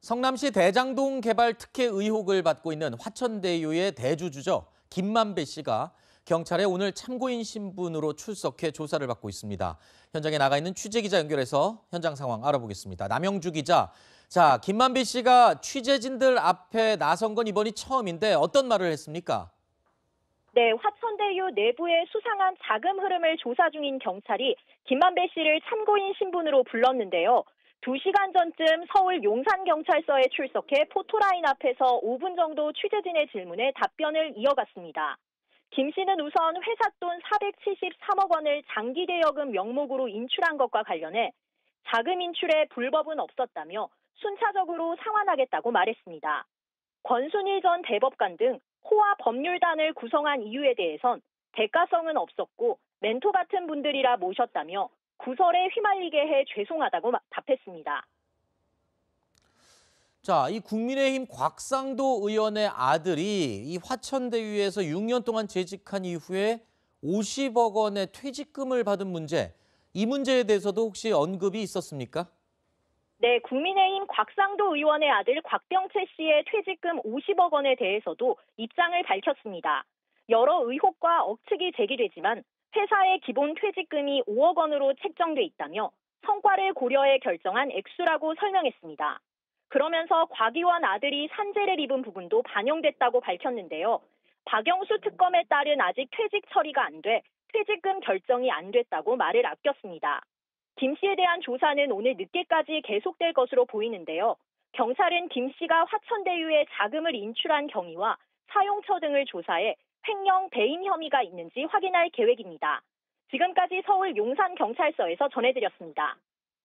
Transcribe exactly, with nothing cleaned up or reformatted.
성남시 대장동 개발 특혜 의혹을 받고 있는 화천대유의 대주주죠. 김만배 씨가 경찰에 오늘 참고인 신분으로 출석해 조사를 받고 있습니다. 현장에 나가 있는 취재기자 연결해서 현장 상황 알아보겠습니다. 남영주 기자. 자, 김만배 씨가 취재진들 앞에 나선 건 이번이 처음인데 어떤 말을 했습니까? 네, 화천대유 내부의 수상한 자금 흐름을 조사 중인 경찰이 김만배 씨를 참고인 신분으로 불렀는데요. 두 시간 전쯤 서울 용산경찰서에 출석해 포토라인 앞에서 오 분 정도 취재진의 질문에 답변을 이어갔습니다. 김 씨는 우선 회사 돈 사백칠십삼억 원을 장기대여금 명목으로 인출한 것과 관련해 자금 인출에 불법은 없었다며 순차적으로 상환하겠다고 말했습니다. 권순일 전 대법관 등 호화 법률단을 구성한 이유에 대해선 대가성은 없었고 멘토 같은 분들이라 모셨다며 구설에 휘말리게 해 죄송하다고 답했습니다. 자, 이 국민의힘 곽상도 의원의 아들이 이 화천대유에서 육 년 동안 재직한 이후에 오십억 원의 퇴직금을 받은 문제, 이 문제에 대해서도 혹시 언급이 있었습니까? 네, 국민의힘 곽상도 의원의 아들 곽병채 씨의 퇴직금 오십억 원에 대해서도 입장을 밝혔습니다. 여러 의혹과 억측이 제기되지만 회사의 기본 퇴직금이 오억 원으로 책정돼 있다며 성과를 고려해 결정한 액수라고 설명했습니다. 그러면서 곽 의원 아들이 산재를 입은 부분도 반영됐다고 밝혔는데요. 박영수 특검에 따른 아직 퇴직 처리가 안 돼 퇴직금 결정이 안 됐다고 말을 아꼈습니다. 김 씨에 대한 조사는 오늘 늦게까지 계속될 것으로 보이는데요. 경찰은 김 씨가 화천대유에 자금을 인출한 경위와 사용처 등을 조사해 횡령 배임 혐의가 있는지 확인할 계획입니다. 지금까지 서울 용산경찰서에서 전해드렸습니다.